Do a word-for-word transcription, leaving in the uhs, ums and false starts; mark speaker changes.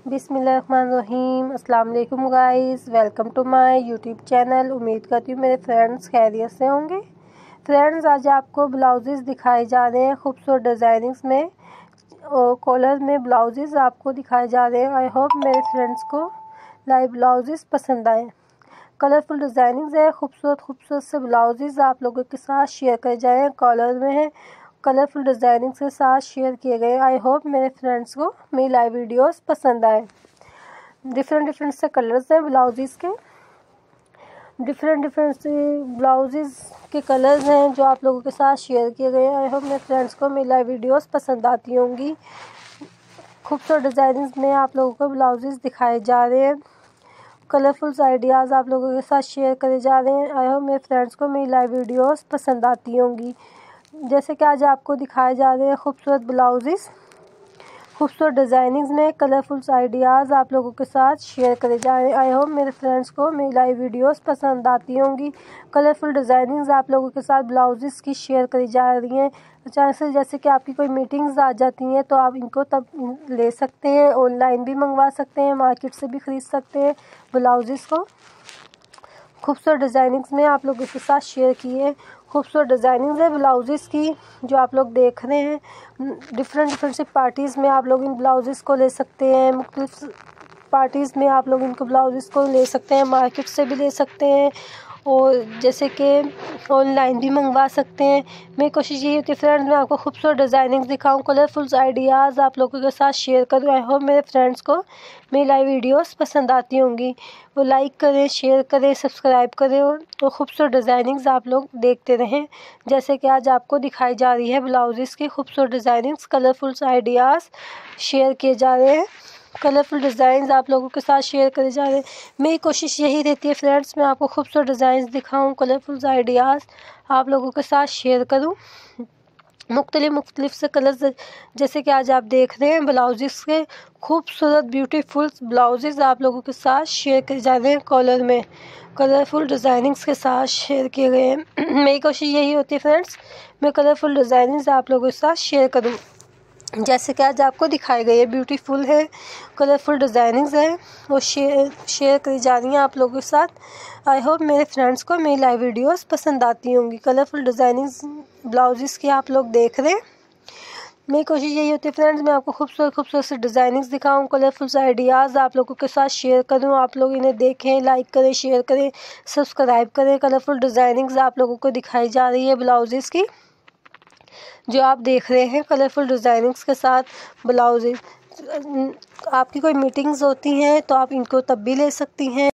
Speaker 1: बिस्मिल्लाहिर्रहमानिर्रहीम। अस्सलाम वालेकुम guys, welcome to my YouTube channel. उम्मीद करती हूँ मेरे फ्रेंड्स खैरियत से होंगे। फ्रेंड्स, आज आपको ब्लाउजेज़ दिखाए जा रहे हैं खूबसूरत डिज़ाइनिंग्स में और कॉलर में ब्लाउजेज़ आपको दिखाए जा रहे हैं। आई होप मेरे फ्रेंड्स को लाइव ब्लाउजेज़ पसंद आए। कलरफुल डिज़ाइनिंग्स है, खूबसूरत खूबसूरत से ब्लाउजेज़ आप लोगों के साथ शेयर कर जाएँ। कॉलर में है, कलरफुल डिज़ाइनिंग के साथ शेयर किए गए। आई होप मेरे फ्रेंड्स को मेरी लाइव वीडियोस पसंद आए। डिफरेंट डिफरेंट से कलर्स हैं ब्लाउजेस के, डिफरेंट डिफरेंट से ब्लाउजेस के कलर्स हैं जो आप लोगों के साथ शेयर किए गए हैं। आई होप मेरे फ्रेंड्स को मेरी लाइव वीडियोस पसंद आती होंगी। खूबसूरत डिज़ाइनिंग्स में आप लोगों को ब्लाउजेस दिखाए जा रहे हैं, कलरफुल आइडियाज़ आप लोगों के साथ शेयर करे जा रहे हैं। आई होप मेरे फ्रेंड्स को मेरी लाइव वीडियोस पसंद आती होंगी। जैसे कि आज आपको दिखाए जा रहे हैं खूबसूरत ब्लाउजेस, खूबसूरत डिज़ाइनिंग्स में कलरफुल आइडियाज़ आप लोगों के साथ शेयर करे जा रहे हैं। आई होप मेरे फ्रेंड्स को मेरी लाइव वीडियोस पसंद आती होंगी। कलरफुल डिज़ाइनिंग्स आप लोगों के साथ ब्लाउजेस की शेयर करी जा रही हैं। अचानक से जैसे कि आपकी कोई मीटिंग्स आ जाती हैं तो आप इनको तब ले सकते हैं, ऑनलाइन भी मंगवा सकते हैं, मार्केट से भी ख़रीद सकते हैं ब्लाउजेस को। खूबसूरत डिज़ाइनिंग्स में आप लोगों के साथ शेयर किए खूबसूरत डिज़ाइनिंग्स है ब्लाउजेस की जो आप लोग देख रहे हैं। डिफरेंट डिफरेंट से पार्टीज़ में आप लोग इन ब्लाउजेस को ले सकते हैं, मुख्तलिफ पार्टीज़ में आप लोग इनको ब्लाउजेस को ले सकते हैं, मार्केट से भी ले सकते हैं और जैसे कि ऑनलाइन भी मंगवा सकते हैं। मेरी कोशिश यही होती है फ्रेंड्स मैं आपको खूबसूरत डिज़ाइनिंग्स दिखाऊं, कलरफुल आइडियाज़ आप लोगों के साथ शेयर करूं। आई होप मेरे फ्रेंड्स को मेरी लाइव वीडियोस पसंद आती होंगी। वो लाइक करें, शेयर करें, सब्सक्राइब करें और तो खूबसूरत डिज़ाइनिंग्स आप लोग देखते रहें। जैसे कि आज आपको दिखाई जा रही है ब्लाउजेस की खूबसूरत डिज़ाइनिंग्स, कलरफुल आइडियाज़ शेयर किए जा रहे हैं, कलरफुल डिज़ाइंस आप लोगों के साथ शेयर करे जा रहे हैं। मेरी कोशिश यही रहती है फ्रेंड्स मैं आपको खूबसूरत डिज़ाइंस दिखाऊं, कलरफुल आइडियाज़ आप लोगों के साथ शेयर करूं। मुख्तलिफ मुख्तलिफ से कलर्स जैसे कि आज आप देख रहे हैं ब्लाउजेस के खूबसूरत ब्यूटीफुल ब्लाउजेस आप लोगों के साथ शेयर किए जा रहे हैं। कॉलर में कलरफुल डिज़ाइनिंग्स के साथ शेयर किए गए हैं। मेरी कोशिश यही होती है फ्रेंड्स मैं कलरफुल डिज़ाइनिंग्स आप लोगों के साथ शेयर करूँ। जैसे कि आज आपको दिखाई गई है, ब्यूटीफुल है, कलरफुल डिज़ाइनिंग्स है वो शेयर शेयर करी जा रही हैं आप लोगों के साथ। आई होप मेरे फ्रेंड्स को मेरी लाइव वीडियोस पसंद आती होंगी। कलरफुल डिज़ाइनिंग्स ब्लाउजेस की आप लोग देख रहे हैं। मेरी कोशिश यही होती है फ्रेंड्स मैं आपको खूबसूरत खूबसूरत से डिज़ाइनिंग्स दिखाऊं, कलरफुल आइडियाज़ आप लोगों के साथ शेयर करूं। आप लोग इन्हें देखें, लाइक करें, शेयर करें, सब्सक्राइब करें। कलरफुल डिज़ाइनिंग्स आप लोगों को दिखाई जा रही है ब्लाउजेस की जो आप देख रहे हैं, कलरफुल डिज़ाइनिंग्स के साथ ब्लाउजेस। आपकी कोई मीटिंग्स होती हैं तो आप इनको तब भी ले सकती हैं।